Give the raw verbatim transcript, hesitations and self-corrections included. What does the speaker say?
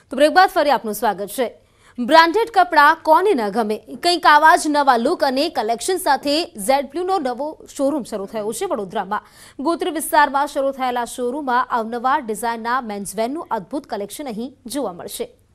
તો બ્રેક બાદ ફરી આપનું સ્વાગત છે। બ્રાન્ડેડ કપડા કોને ન ગમે, કંઈક આવા જ નવા લુક અને કલેક્શન સાથે ઝેડ બ્લુનો નવો શોરૂમ શરૂ થયો છે વડોદરામાં। ગોત્રી વિસ્તારમાં શરૂ થયેલા શોરૂમમાં અવનવા ડિઝાઇનના મેન્સવેરનું અદ્ભુત કલેક્શન અહીં જોવા મળશે।